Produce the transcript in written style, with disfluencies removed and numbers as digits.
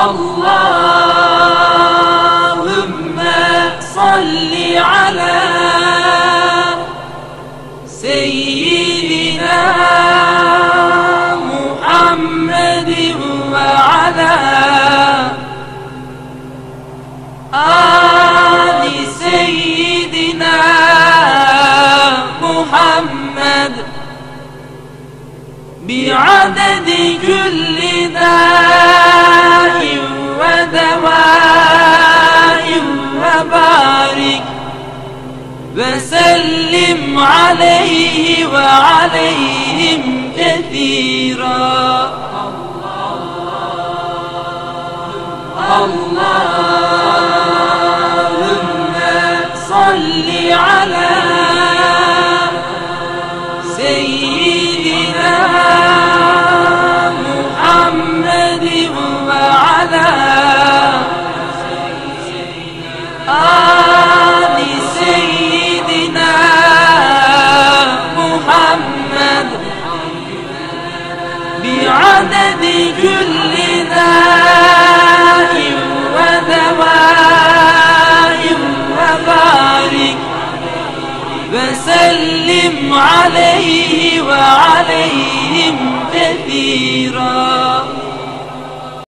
اللهم صل على سيدنا محمد وعلى آل سيدنا محمد بعدد كل داء ودواء وبارك وسلم عليه وعليهم كثيرا. اللهم صل على سيدنا محمد وعلى آل سيدنا محمد بعدد كل داء ودواء وبارك وسلم عليه وعليهم كثيرا.